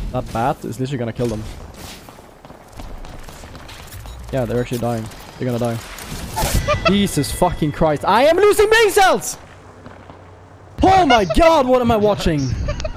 That bat is literally gonna kill them. Yeah, they're actually dying. They're gonna die. Jesus fucking Christ. I am losing brain cells! Oh my god, what am I watching?